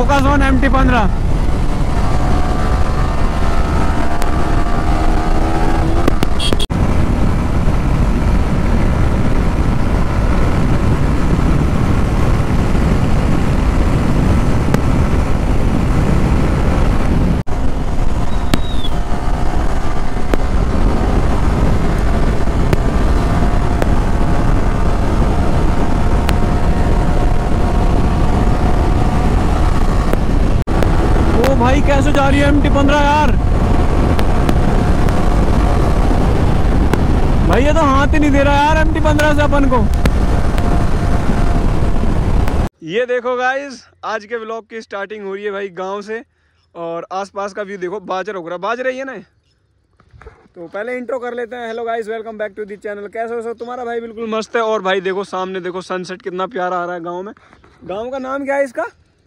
Focus on MT-15। भाई कैसे जा रही है MT-15 यार। भाई ये तो हाथ ही नहीं दे रहा यार MT-15 से अपन को। ये देखो गाइस, आज के व्लॉग की स्टार्टिंग हो रही है भाई गांव से, और आसपास का व्यू देखो। बाजरा उगरा बाज रही है ना। तो पहले इंट्रो कर लेते हैं। Hello guys, welcome back to the channel. कैसे हो सब? तुम्हारा भाई बिल्कुल मस्त है। और भाई देखो सामने देखो सनसेट कितना प्यारा आ रहा है गाँव में। गाँव का नाम क्या है इसका?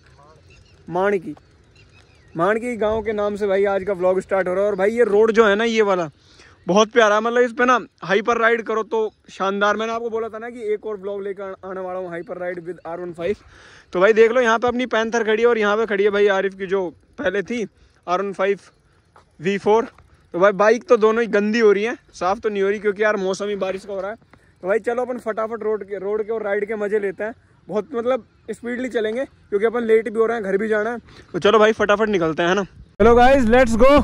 माणकी गांव के नाम से भाई आज का व्लॉग स्टार्ट हो रहा है। और भाई ये रोड जो है ना, ये वाला बहुत प्यारा, मतलब इस पे ना हाइपर राइड करो तो शानदार। मैंने आपको बोला था ना कि एक और व्लॉग लेकर आने वाला हूँ, हाइपर राइड विद R15। तो भाई देख लो यहाँ पे अपनी पैंथर खड़ी है, और यहाँ पे खड़ी है भाई आरिफ की जो पहले थी R15 V4। तो भाई बाइक तो दोनों ही गंदी हो रही है, साफ तो नहीं हो रही क्योंकि यार मौसम ही बारिश का हो रहा है। तो भाई चलो अपन फटाफट रोड के और राइड के मजे लेते हैं। बहुत मतलब स्पीडली चलेंगे क्योंकि अपन लेट भी हो रहे हैं, घर भी जाना है। तो चलो भाई फटाफट निकलते हैं, है ना। चलो गाइस लेट्स गो।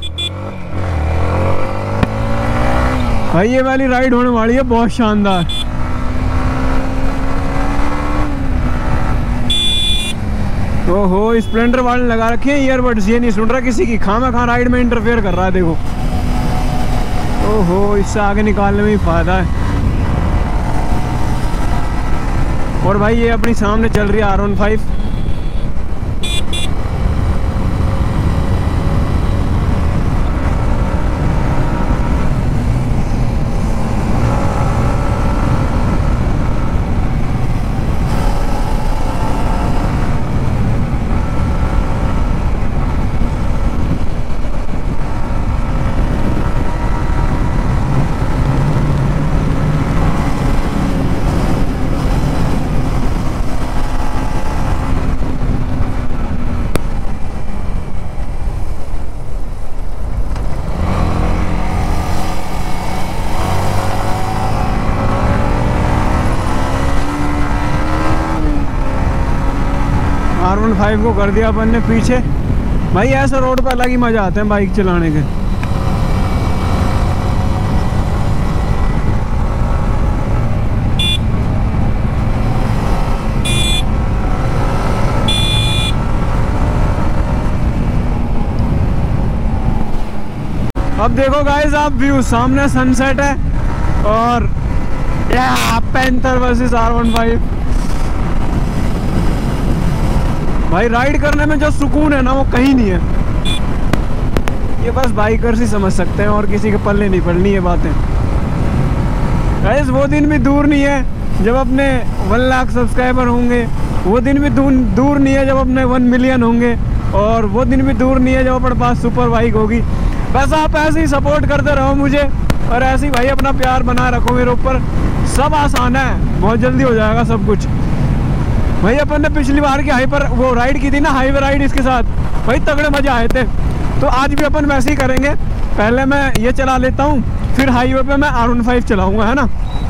भाई ये वाली राइड होने वाली है बहुत शानदार। ओहो, स्प्लेंडर वाले लगा रखे हैं ईयरबड्स, ये नहीं सुन रहा किसी की। खामा राइड में इंटरफेयर कर रहा है देखो। ओहो, इससे आगे निकालने में ही फायदा है। और भाई ये अपनी सामने चल रही है R15। R15 को कर दिया अपन ने पीछे। भाई ऐसा रोड पर अलग ही मजा आता है बाइक चलाने के। अब देखो गाइस आप व्यू, सामने सनसेट है और पैंथर वर्सेस R15। भाई राइड करने में जो सुकून है ना वो कहीं नहीं है। ये बस बाइकर्स ही समझ सकते हैं और किसी के पल्ले नहीं पड़नी ये बातें। गाइस वो दिन भी दूर नहीं है जब अपने 1 लाख सब्सक्राइबर होंगे। वो दिन भी दूर नहीं है जब अपने 1 मिलियन होंगे। और वो दिन भी दूर नहीं है जब अपने पास सुपर बाइक होगी। बस आप ऐसे ही सपोर्ट करते रहो मुझे, और ऐसे ही भाई अपना प्यार बनाए रखो मेरे ऊपर। सब आसान है, बहुत जल्दी हो जाएगा सब कुछ। भाई अपन ने पिछली बार की हाइपर वो राइड की थी ना, हाईवे राइड, इसके साथ भाई तगड़े मजे आए थे। तो आज भी अपन वैसे ही करेंगे। पहले मैं ये चला लेता हूँ, फिर हाईवे पे मैं R15 चलाऊंगा, है ना।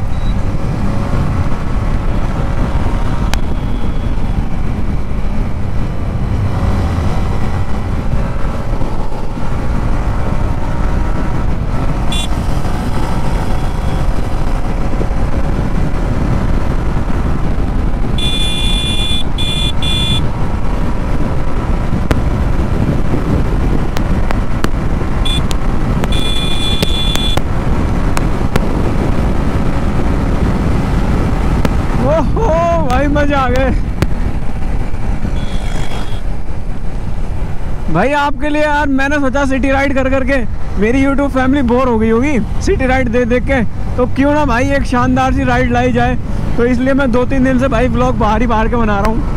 भाई मजा आ गए। भाई आपके लिए यार मैंने सोचा सिटी राइड कर करके मेरी YouTube फैमिली बोर हो गई होगी सिटी राइड देख देख के, तो क्यों ना भाई एक शानदार सी राइड लाई जाए। तो इसलिए मैं 2-3 दिन से भाई व्लॉग बाहर के बना रहा हूँ।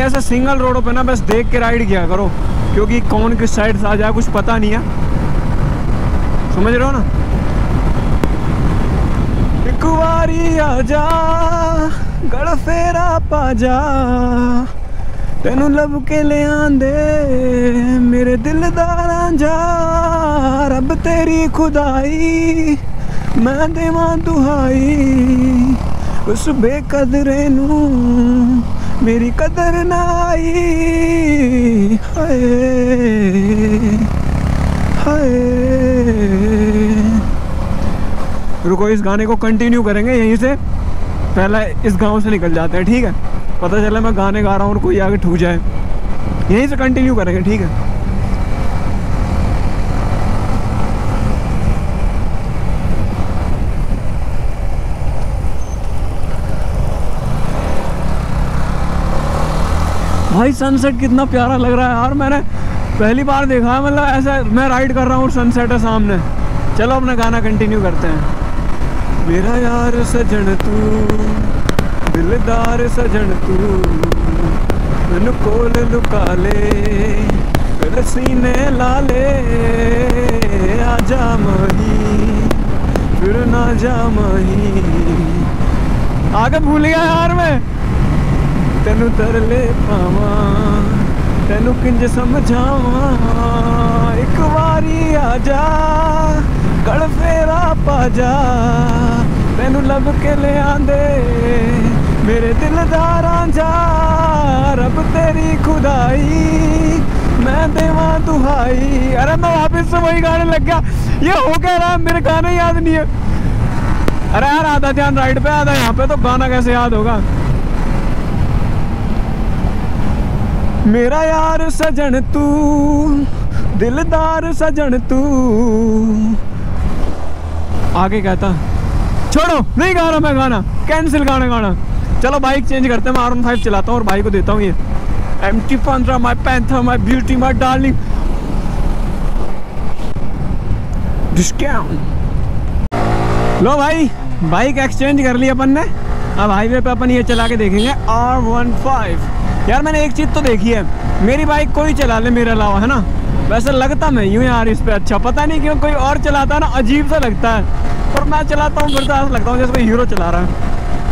ऐसा सिंगल रोडों पे ना बस देख के राइड किया करो, क्योंकि कौन किस साइड से आ जाए कुछ पता नहीं है, समझ रहे हो ना। एक बारी आजा गड़ फेरा पा जा, तेनू लब के ले आंदे मेरे दिलदार जा, रब तेरी खुदाई मैं देवां दुहाई, उस बेकदरे नू मेरी कदर ना आई, हाय हाय। रुको इस गाने को कंटिन्यू करेंगे यहीं से, पहले इस गांव से निकल जाते हैं, ठीक है। पता चला मैं गाने गा रहा हूँ और कोई आगे ठूक जाए, यहीं से कंटिन्यू करेंगे, ठीक है। भाई सनसेट कितना प्यारा लग रहा है यार, मैंने पहली बार देखा है, मतलब ऐसा मैं राइड कर रहा हूँ और सनसेट है सामने। चलो अपना गाना कंटिन्यू करते हैं। मेरा यार सजन तू दिलदार सजन तू, मैनू कोल लुका ले मेरे सीने ला ले, आजा मही फिर ना जा मही। आगे भूल गया यार मैं, तेनू तरले पावा तेनू किंज समझावा, एक बारी आजा गड़ फेरा पा जा, तेनू लब के ले आंदे मेरे दिलदारां जा, रब तेरी खुदाई मैं देवां दुहाई। अरे मैं वापस से वही गाने लग गया, ये हो क्या रहा है, मेरे गाने याद नहीं है। अरे यार आधा ध्यान राइड पे, आधा यहाँ पे, तो गाना कैसे याद होगा। मेरा यार सजन तू दिलदार सजन तू, आगे कहता छोड़ो नहीं गा रहा मैं गाना, कैंसिल गाना। चलो बाइक चेंज करते हैं, मैं R15 चलाता हूँ और भाई को देता हूँ ये MT-15 my panther my beauty my darling discount. लो भाई बाइक एक्सचेंज कर ली अपन ने, अब हाईवे पे अपन ये चला के देखेंगे R15। यार मैंने एक चीज़ तो देखी है, मेरी बाइक कोई चला ले मेरे अलावा, है ना। वैसे लगता मैं यूँ यार इस पे अच्छा, पता नहीं क्यों कोई और चलाता है ना अजीब सा लगता है, पर मैं चलाता हूँ फिर तो ऐसा लगता हूँ जैसे कोई हीरो चला रहा है।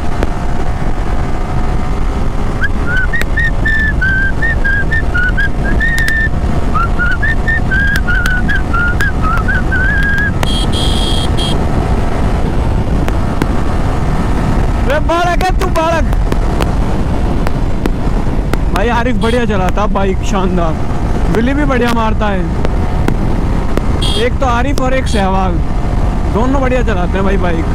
बालक है तू बालक। भाई आरिफ बढ़िया चलाता बाइक, शानदार, बिल्ली भी बढ़िया मारता है। एक तो आरिफ और एक सहवाग, दोनों बढ़िया चलाते हैं भाई बाइक।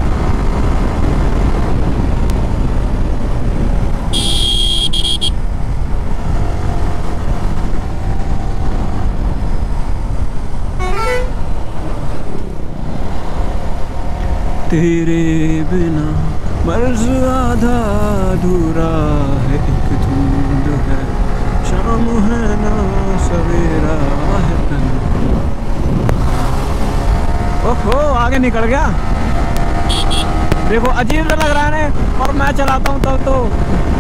तेरे बिना मर्ज आधा अधूरा है, एक धुंध है शाम है ना सवेरा है तन। ओहो आगे निकल गया, देखो अजीब लग रहा है ना, और मैं चलाता हूँ तब तो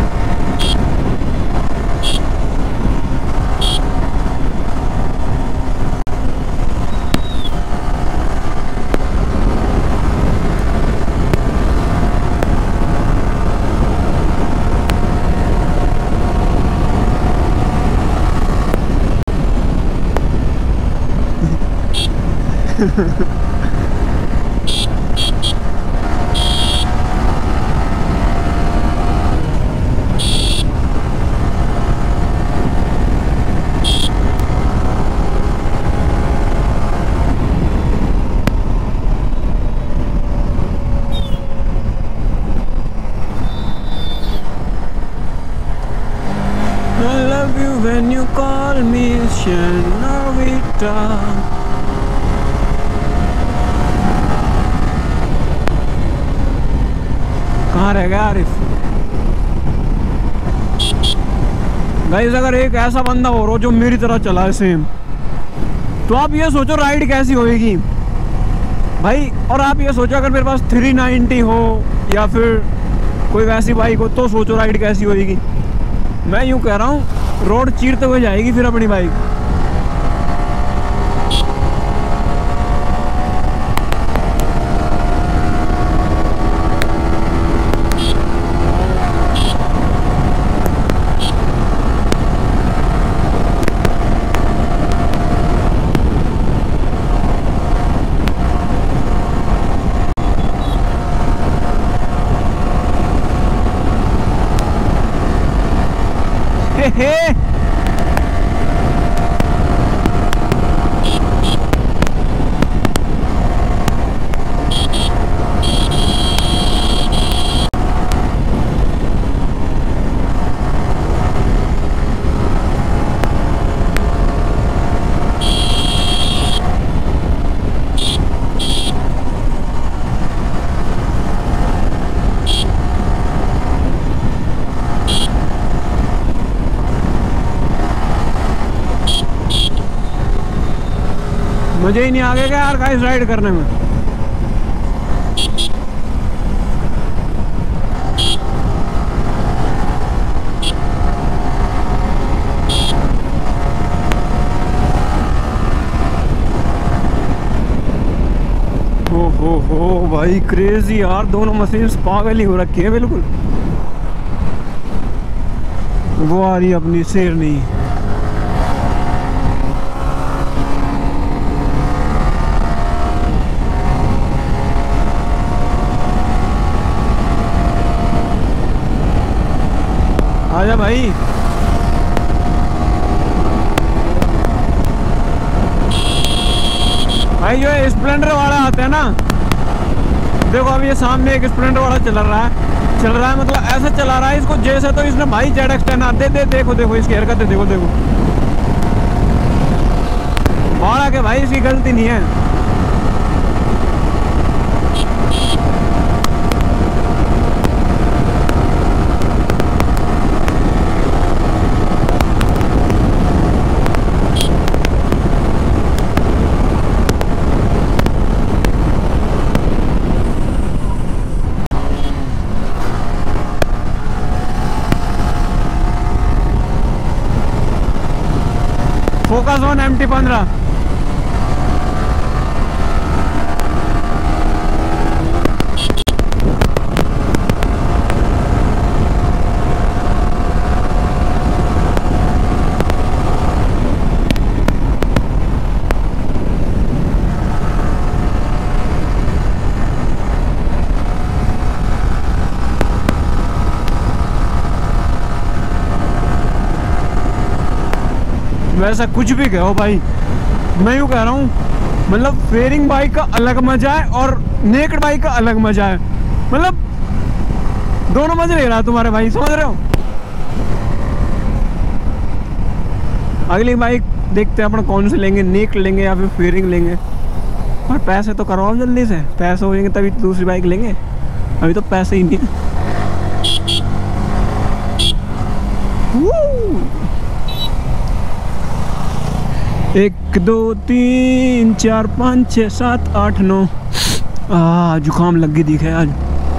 when you call me Senorita। कहाँ रह गया आरिफ? गाइस अगर एक ऐसा बंदा हो जो मेरी तरह चला है सेम, तो आप ये सोचो राइड कैसी होएगी भाई। और आप ये सोचो अगर मेरे पास 390 हो या फिर कोई वैसी बाइक हो, तो सोचो राइड कैसी होएगी। मैं यूं कह रहा हूँ रोड चीरते हुए जाएगी फिर अपनी बाइक। हे मुझे ही नहीं आगे का यार गाइस राइड करने में। हो भाई क्रेजी यार, दोनों मशीन्स पागल ही हो रखी है बिल्कुल। वो आ रही अपनी शेरनी। आजा भाई। भाई जो है स्प्लेंडर वाला आता है ना, देखो अब ये सामने एक स्प्लेंडर वाला चल रहा है मतलब ऐसा चला रहा है इसको जैसे तो इसने भाई ZX10 दे देखो इसकी हरकत देखो भाड़ा के भाई इसकी गलती नहीं है। Focus on MT-15। वैसा कुछ भी कहो भाई, मैं यूँ कह रहा हूँ मतलब फेयरिंग बाइक का अलग मजा है और नेकेड बाइक का अलग मजा है। मतलब दोनों मजे ले रहा है तुम्हारे भाई, समझ रहे हो। अगली बाइक देखते हैं अपन कौन से लेंगे, नेक लेंगे या फिर फेयरिंग लेंगे। और पैसे तो करवाओ जल्दी से, पैसे हो जाएंगे तभी दूसरी बाइक लेंगे, अभी तो पैसे ही नहीं है। 1 2 3 4 5 6 7 8 9 जुकाम लग गई दिखे आज।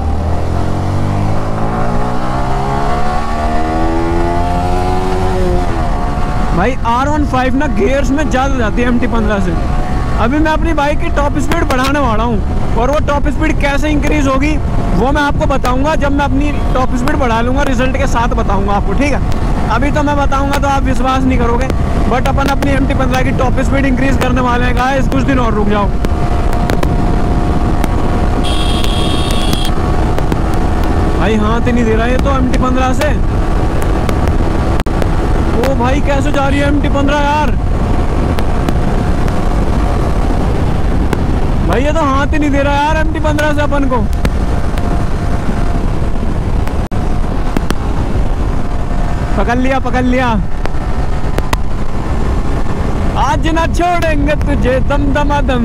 भाई R15 ना गियर्स में ज़्यादा जाती है MT-15 से। अभी मैं अपनी बाइक की टॉप स्पीड बढ़ाने वाला हूँ और वो टॉप स्पीड कैसे इंक्रीज होगी वो मैं आपको बताऊंगा जब मैं अपनी टॉप स्पीड बढ़ा लूँगा, रिजल्ट के साथ बताऊंगा आपको, ठीक है। अभी तो मैं बताऊंगा तो आप विश्वास नहीं करोगे, बट अपन अपनी MT-15 की टॉप स्पीड इंक्रीज करने वाले हैं गाइस, कुछ दिन और रुक जाओ। भाई हाथ ही नहीं दे रहा है तो MT-15 से। ओ भाई कैसे जा रही है MT-15 यार, भाई ये तो हाथ ही नहीं दे रहा यार MT-15 से अपन को। पकड़ लिया आज ना छोड़ेंगे तुझे दम दमादम।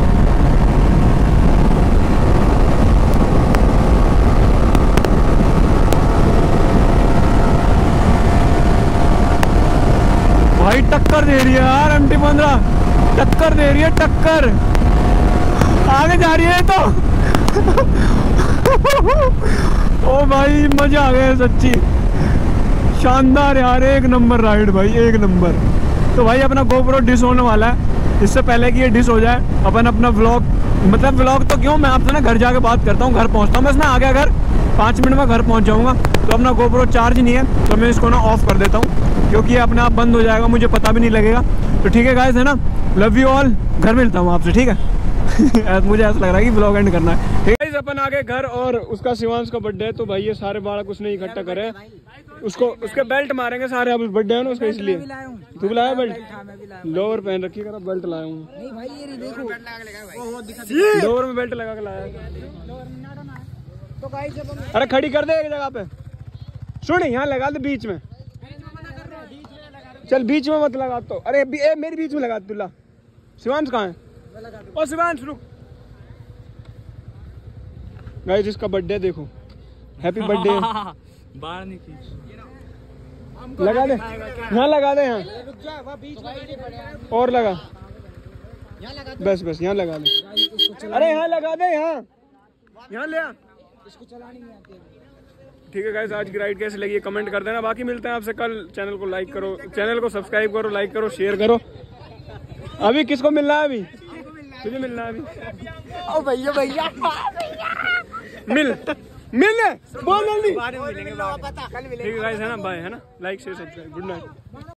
भाई टक्कर दे रही है यार MT-15, टक्कर दे रही है, टक्कर आगे जा रही है तो ओ भाई मजा आ गया सच्ची, शानदार यार, एक नंबर राइड भाई, एक नंबर। तो भाई अपना GoPro डिस होने वाला है। इससे पहले कि ये डिस हो जाए अपन अपना व्लॉग, मतलब व्लॉग तो क्यों, मैं आपसे ना घर जाके बात करता हूँ, घर पहुँचता हूँ बस, मैं आ गया घर, 5 मिनट में घर पहुँच जाऊँगा। तो अपना GoPro चार्ज नहीं है तो मैं इसको ना ऑफ कर देता हूँ, क्योंकि ये अपने आप बंद हो जाएगा, मुझे पता भी नहीं लगेगा। तो ठीक है गाइस, है ना, लव यू ऑल, घर मिलता हूँ आपसे, ठीक है। मुझे ऐसा लग रहा है कि ब्लॉग एंड करना है, ठीक है। अपन आगे घर, और उसका शिवांश का बर्थडे है, तो भाई ये सारे बालक उसने इकट्ठा करे, उसको उसके बेल्ट मारेंगे सारे, अब बर्थडे है ना उसका, इसलिए। तू लाया बेल्ट? लोअर पहन रखी कर, बेल्ट लाया हूँ, लोअर में बेल्ट लगा के लाया। अरे खड़ी कर दे एक जगह पे, सुन यहाँ लगा दे बीच में, चल बीच में मत लगा तो, अरे मेरी बीच में लगा तुला। शिवांश कहाँ है? ओ शिवांश रुक। गाइस इसका बर्थडे देखो, हैप्पी बर्थडे। बाहर नहीं लगा दे, यहाँ लगा दे, यहाँ और लगा, बस बस यहाँ लगा दे, अरे यहाँ लगा दे, यहाँ ले आ। ठीक है गाइस, आज की राइड कैसी लगी कमेंट कर देना, बाकी मिलते हैं आपसे कल। चैनल को लाइक करो, चैनल को सब्सक्राइब करो, लाइक करो, शेयर करो। अभी किसको मिलना है? अभी तुझे मिलना है अभी। ओ भैया भैया मिल बोल जल्दी। बाद में मिलेंगे, ठीक है गाइस, है ना, बाय, है ना, like share subscribe, good night.